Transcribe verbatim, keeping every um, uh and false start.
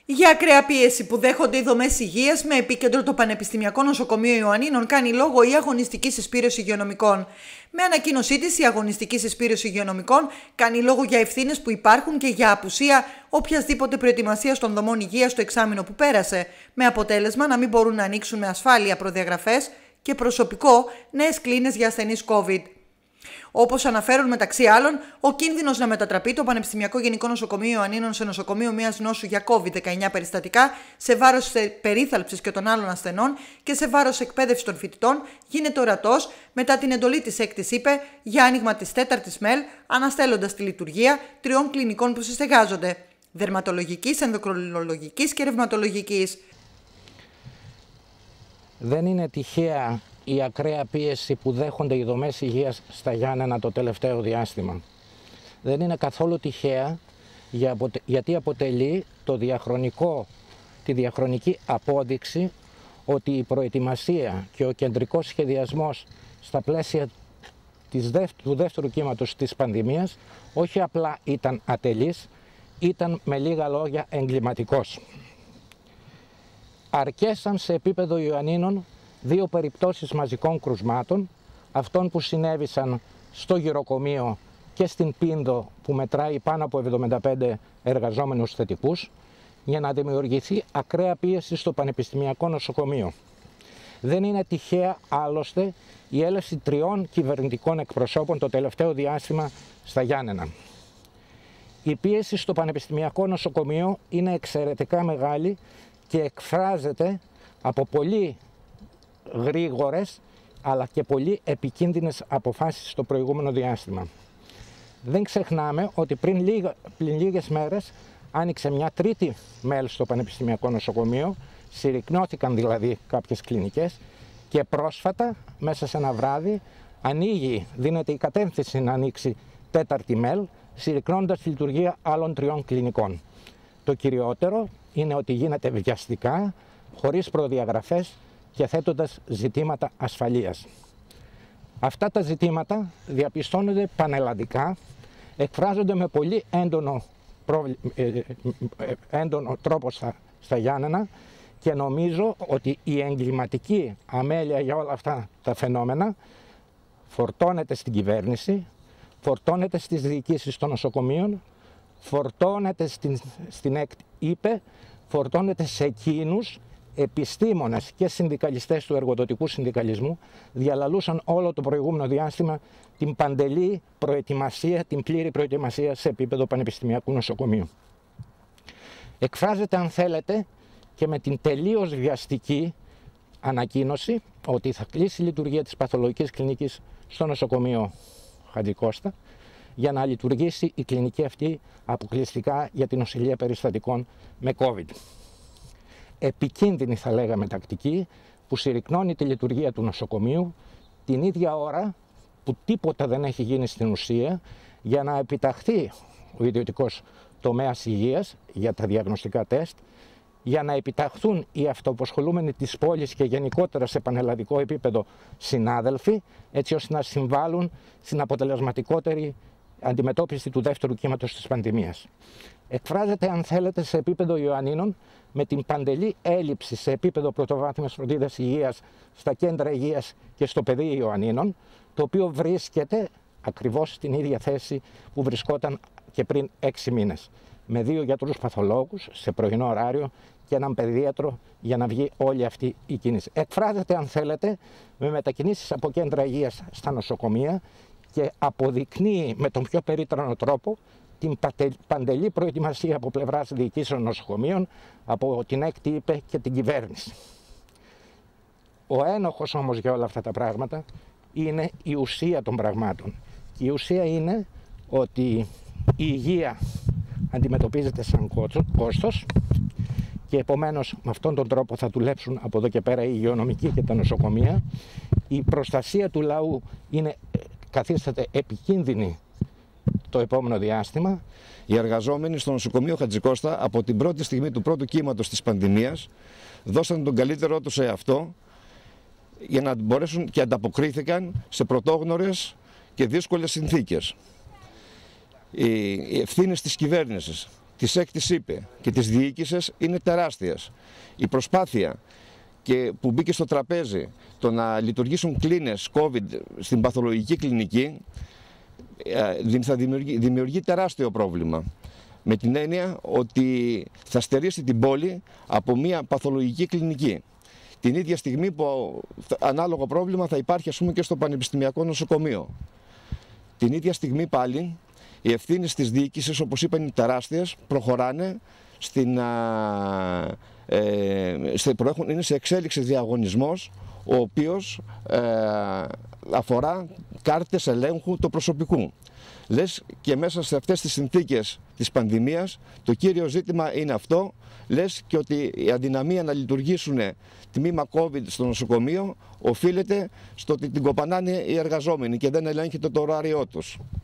Για ακραία πίεση που δέχονται οι δομές υγείας με επίκεντρο το Πανεπιστημιακό Νοσοκομείο Ιωαννίνων κάνει λόγο η Αγωνιστική Συσπήρωση Υγειονομικών. Με ανακοίνωσή της, η Αγωνιστική Συσπήρωση Υγειονομικών κάνει λόγο για ευθύνες που υπάρχουν και για απουσία οποιασδήποτε προετοιμασίας των δομών υγείας στο εξάμηνο που πέρασε, με αποτέλεσμα να μην μπορούν να ανοίξουν με ασφάλεια προδιαγραφές και προσωπικό νέες κλίνες για ασθενείς COVID. Όπως αναφέρουν μεταξύ άλλων, ο κίνδυνος να μετατραπεί το Πανεπιστημιακό Γενικό Νοσοκομείο Ιωαννίνων σε νοσοκομείο μιας νόσου για COVID δεκαεννιά περιστατικά, σε βάρος περίθαλψης και των άλλων ασθενών και σε βάρος εκπαίδευσης των φοιτητών, γίνεται ορατός μετά την εντολή της έκτης ΥΠΕ για άνοιγμα της τέταρτης ΜΕΛ, αναστέλλοντας τη λειτουργία τριών κλινικών που συστεγάζονται: δερματολογικής, ενδοκρινολογικής και ρευματολογικής. Δεν είναι τυχαία η ακραία πίεση που δέχονται οι δομές υγείας στα Γιάννενα το τελευταίο διάστημα. Δεν είναι καθόλου τυχαία γιατί αποτελεί το διαχρονικό, τη διαχρονική απόδειξη ότι η προετοιμασία και ο κεντρικός σχεδιασμός στα πλαίσια της του δεύτερου κύματος της πανδημίας όχι απλά ήταν ατελής, ήταν με λίγα λόγια εγκληματικός. Αρκέσαν σε επίπεδο Ιωαννίνων δύο περιπτώσεις μαζικών κρουσμάτων, αυτών που συνέβησαν στο γυροκομείο και στην Πίνδο που μετράει πάνω από εβδομήντα πέντε εργαζόμενους θετικούς, για να δημιουργηθεί ακραία πίεση στο Πανεπιστημιακό Νοσοκομείο. Δεν είναι τυχαία άλλωστε η έλευση τριών κυβερνητικών εκπροσώπων το τελευταίο διάστημα στα Γιάννενα. Η πίεση στο Πανεπιστημιακό Νοσοκομείο είναι εξαιρετικά μεγάλη και εκφράζεται από πολύ γρήγορες αλλά και πολύ επικίνδυνες αποφάσεις στο προηγούμενο διάστημα. Δεν ξεχνάμε ότι πριν, λίγα, πριν λίγες μέρες άνοιξε μια τρίτη ΜΕΛ στο Πανεπιστημιακό Νοσοκομείο, συρρικνώθηκαν δηλαδή κάποιες κλινικές και πρόσφατα μέσα σε ένα βράδυ ανοίγει, δίνεται η κατεύθυνση να ανοίξει τέταρτη ΜΕΛ, συρρικνώνοντας τη λειτουργία άλλων τριών κλινικών. Το κυριότερο είναι ότι γίνεται βιαστικά, χωρίς προδιαγραφές και θέτοντας ζητήματα ασφαλείας. Αυτά τα ζητήματα διαπιστώνονται πανελλαδικά, εκφράζονται με πολύ έντονο, προβλη... έντονο τρόπο στα, στα Γιάννενα και νομίζω ότι η εγκληματική αμέλεια για όλα αυτά τα φαινόμενα φορτώνεται στην κυβέρνηση, φορτώνεται στις διοικήσεις των νοσοκομείων, φορτώνεται στην, στην ΕΚΤ ΥΠΕ, φορτώνεται σε εκείνους επιστήμονες και συνδικαλιστές του εργοδοτικού συνδικαλισμού διαλαλούσαν όλο το προηγούμενο διάστημα την παντελή προετοιμασία, την πλήρη προετοιμασία σε επίπεδο Πανεπιστημιακού Νοσοκομείου. Εκφράζεται, αν θέλετε, και με την τελείως βιαστική ανακοίνωση ότι θα κλείσει η λειτουργία της παθολογικής κλινικής στο νοσοκομείο Χατζικώστα για να λειτουργήσει η κλινική αυτή αποκλειστικά για την νοσηλεία περιστατικών με COVID. Επικίνδυνη θα λέγαμε τακτική που συρρικνώνει τη λειτουργία του νοσοκομείου την ίδια ώρα που τίποτα δεν έχει γίνει στην ουσία για να επιταχθεί ο ιδιωτικός τομέας υγείας για τα διαγνωστικά τεστ, για να επιταχθούν οι αυτοαποσχολούμενοι της πόλης και γενικότερα σε πανελλαδικό επίπεδο συνάδελφοι, έτσι ώστε να συμβάλλουν στην αποτελεσματικότερη αντιμετώπιση του δεύτερου κύματος της πανδημίας. Εκφράζεται, αν θέλετε, σε επίπεδο Ιωαννίνων με την παντελή έλλειψη σε επίπεδο πρωτοβάθμιας φροντίδας υγείας στα κέντρα υγείας και στο πεδίο Ιωαννίνων, το οποίο βρίσκεται ακριβώς στην ίδια θέση που βρισκόταν και πριν έξι μήνες. Με δύο γιατρούς παθολόγους σε πρωινό ωράριο και έναν παιδίατρο για να βγει όλη αυτή η κίνηση. Εκφράζεται, αν θέλετε, με μετακινήσεις από κέντρα υγείας στα νοσοκομεία και αποδεικνύει με τον πιο περίτρανο τρόπο την παντελή προετοιμασία από πλευράς διοικήσεων νοσοκομείων, από την ΕΚΤ ΥΠΕ και την κυβέρνηση. Ο ένοχος όμως για όλα αυτά τα πράγματα είναι η ουσία των πραγμάτων. Η ουσία είναι ότι η υγεία αντιμετωπίζεται σαν κόστος και επομένως με αυτόν τον τρόπο θα δουλέψουν από εδώ και πέρα οι υγειονομικοί και τα νοσοκομεία. Η προστασία του λαού είναι, καθίσταται επικίνδυνη το επόμενο διάστημα. Οι εργαζόμενοι στο νοσοκομείο Χατζικώστα από την πρώτη στιγμή του πρώτου κύματος της πανδημίας δώσαν τον καλύτερό τους σε αυτό για να μπορέσουν και ανταποκρίθηκαν σε πρωτόγνωρες και δύσκολες συνθήκες. Οι ευθύνες της κυβέρνησης της έκτης ΥΠΕ και της διοίκησης είναι τεράστιες. Η προσπάθεια και που μπήκε στο τραπέζι το να λειτουργήσουν κλίνες COVID στην παθολογική κλινική θα δημιουργεί, δημιουργεί τεράστιο πρόβλημα. Με την έννοια ότι θα στερήσει την πόλη από μια παθολογική κλινική. Την ίδια στιγμή που ανάλογο πρόβλημα θα υπάρχει, ας πούμε, και στο Πανεπιστημιακό Νοσοκομείο. Την ίδια στιγμή πάλι οι ευθύνες της διοίκησης, όπως είπαν, είναι τεράστιες, προχωράνε στην, α, ε, σε, προέχουν, είναι σε εξέλιξη διαγωνισμός, ο οποίος ε, αφορά κάρτες ελέγχου του προσωπικού. Λες και μέσα σε αυτές τις συνθήκες της πανδημίας το κύριο ζήτημα είναι αυτό. Λες και ότι η αδυναμία να λειτουργήσουν τμήμα COVID στο νοσοκομείο οφείλεται στο ότι την κοπανάνε οι εργαζόμενοι και δεν ελέγχεται το ωράριό τους.